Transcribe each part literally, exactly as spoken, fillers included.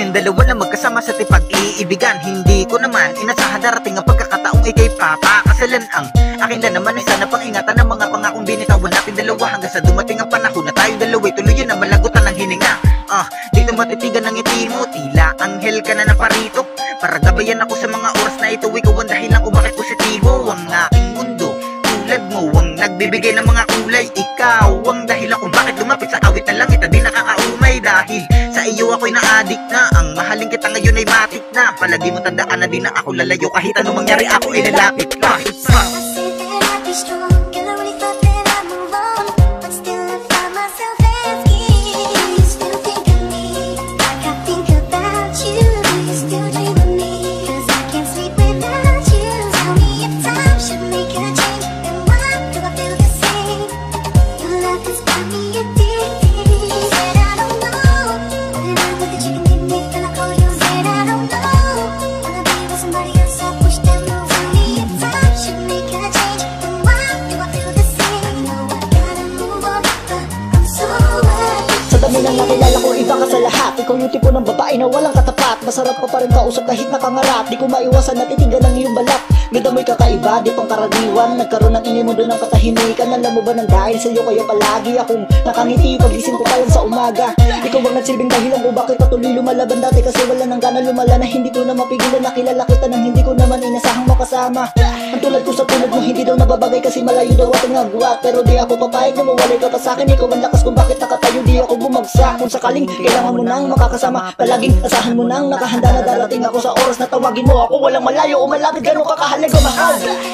tayong dalawa na magkasama sa tipag-iibigan. Hindi ko naman inasahan darating ang pagkakataong ikay papakasalan. Ang akin na naman ay sana pang-ingatan ng mga pangakong binitawan natin dalawa, hanggang sa dumating ang panahon na tayong dalawa'y tuluyan na malagutan ng hininga. Ah, dito matitigan ng ngiti mo, tila anghel ka na naparito, para gabayan ako sa mga oras na ito. Ikaw ang dahilan kung bakit positibo ang aking mundo. Tulad mo ang nagbibigay ng mga kulay, ikaw ang dahilan kung bakit lumapit sa awit na langit na di nakakaumay. Dahil sa iyo ako'y na-addict na, ang mahalin kita ngayon ay matik na. Palagi mo tandaan na di na ako lalayo, kahit anong mangyari ako ay lalapit ka. Nang nakilala ko, iba ka sa lahat. Ikaw yung tipo ng babae na walang katapat. Masarap pa pa rin kausap kahit nakangarap. Di ko maiwasan na titigan ng iyong balat. Ganda mo'y kakaiba, di pang karaniwan. Nagkaroon ng inimundo ng katahimikan. Alam mo ba nang dahil sa'yo kaya palagi akong nakangiti pagising ko pa sa umaga. Ikaw ang nagsilbing dahilan kung bakit patuloy lumalaban dati, kasi wala nang gana lumala na hindi ko na mapigilan. Nakilala kita nang hindi ko naman inasahang makasama. Ang tulad ko sa tulad mo hindi daw nababagay kasi malayo daw ating agwat. Pero di ako papayag na mawalay ka pa sa'kin. Ikaw ang lakas kung bakit nakatayo, di ako bumagsak. Kung sakaling kailangan mo nang makakasama, palaging asahan mo nang nakahanda na darating ako sa oras na tawagin mo ako. Walang malayo o malapit, gano'ng kakahalaga mahal.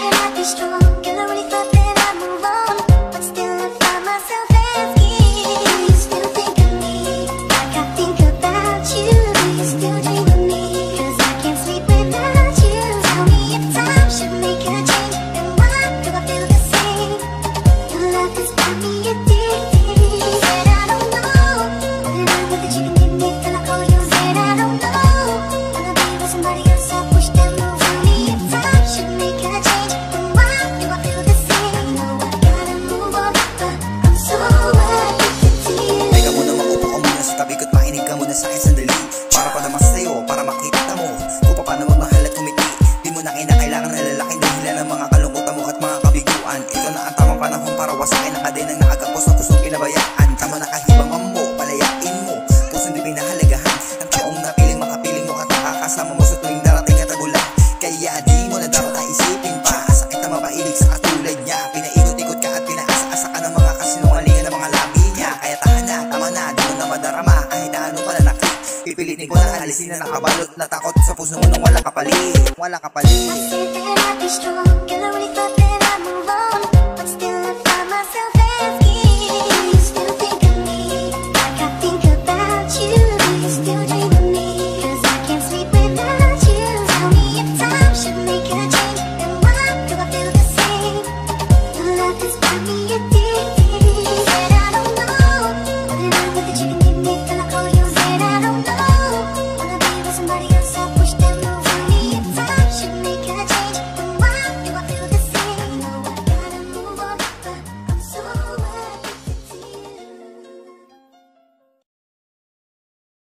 Sa'kin sandali, para pa naman sa'yo, para makita mo kung paano magmahal at kumiti. Di mo na kinakailangan na lalaking dahilan ng mga kalungkutan mo at mga kabiguan. Ito na ang tamang panahon para wasakin ang kadenang naagap ko sa pusong pinabayaan. Tama na kahibang mo, palayain mo pusong di pinahalagahan ang taong napiling makapiling mo at nakakasama mo sa tuwing darating at tagulan. Kaya di mo na dapat isipin pa, sakit na mapailig sa katulad niya. Pinaikot-ikot ka at pinaasa-asa ka ng mga kasinungalingan ng mga labi niya. Kaya tahan na, tama na, di mo na madarama kahit ano pala. Pipilitin ko na alisin na nakabalot na takot sa puso mo nung wala kapalit. Wala kapalit.